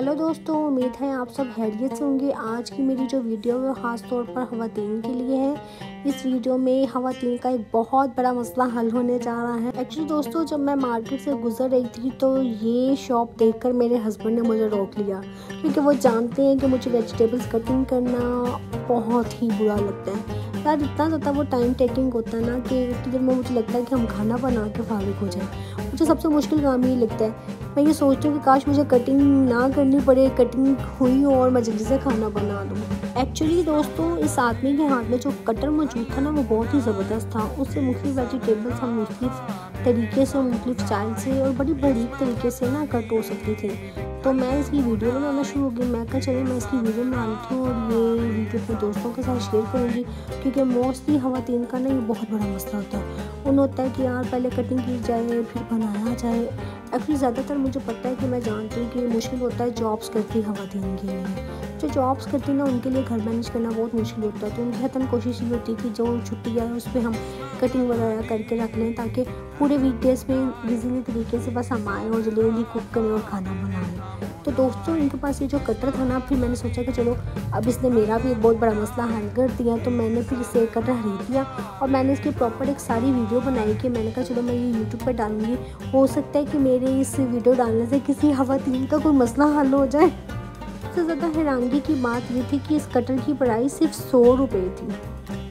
Hello दोस्तों, उम्मीद है आप सब खैरियत से होंगे। आज की मेरी जो वीडियो है ख़ास तौर पर ख़वातीन के लिए है। इस वीडियो में ख़वातीन का एक बहुत बड़ा मसला हल होने जा रहा है। एक्चुअली दोस्तों, जब मैं मार्केट से गुजर रही थी तो ये शॉप देखकर मेरे हस्बैंड ने मुझे रोक लिया, क्योंकि वो जानते हैं कि मुझे वेजिटेबल्स कटिंग करना बहुत ही बुरा लगता है। यार इतना ज़्यादा वो टाइम टेकिंग होता है ना कि उतनी देर में मुझे लगता है कि हम खाना बना के फारिग हो जाए। मुझे सबसे मुश्किल काम ये लगता है। मैं ये सोचती हूँ कि काश मुझे कटिंग ना करनी पड़े, कटिंग हुई और मैं जल्दी से खाना बना लूँ। एक्चुअली दोस्तों, इस आदमी के हाथ में जो कटर मौजूद था ना, वो बहुत ही ज़बरदस्त था। उससे मुख्तलिफ वेजिटेबल्स हम मुख्तलिफ तरीके से, मुख्तलिफ स्टाइल से और बड़ी बारीक तरीके से ना कट हो सकती थी। तो मैं इसकी वीडियो बनाना शुरू हो गई। मैं कहा चलिए मैं इसकी वीडियो बनाती हूँ और ये वीडियो अपने दोस्तों के साथ शेयर करूँगी, क्योंकि मोस्टली ख़वातीन का ना ये बहुत बड़ा मसला होता है। उन्हें होता है कि यार पहले कटिंग की जाए फिर बनाया जाए। एक्चुअली ज़्यादातर मुझे पता है कि मैं जानती हूँ कि मुश्किल होता है जॉब्स करती ख़वातीन के लिए। जो जॉब्स करती ना, उनके लिए घर मैनेज करना बहुत मुश्किल होता है। तो उनकी हतन कोशिश ये होती है कि जो छुट्टी आए उस पर हम कटिंग वगैरह करके रख लें, ताकि पूरे वीकडेज़ में ईज़िली तरीके से बस हम आएँ और जल्दी जल्दी कुक करें और खाना बनाएँ। तो दोस्तों, इनके पास ये जो कटर था ना, फिर मैंने सोचा कि चलो अब इसने मेरा भी एक बहुत बड़ा मसला हल कर दिया। तो मैंने फिर इसे कटर खरीद लिया और मैंने इसकी प्रॉपर एक सारी वीडियो बनाई कि मैंने कहा चलो मैं ये यूट्यूब पर डालूँगी। हो सकता है कि मेरे इस वीडियो डालने से किसी ख़वातीन का कोई मसला हल हो जाए। सबसे ज़्यादा हैरानगी की बात ये थी कि इस कटर की प्राइस सिर्फ 100 रुपये थी।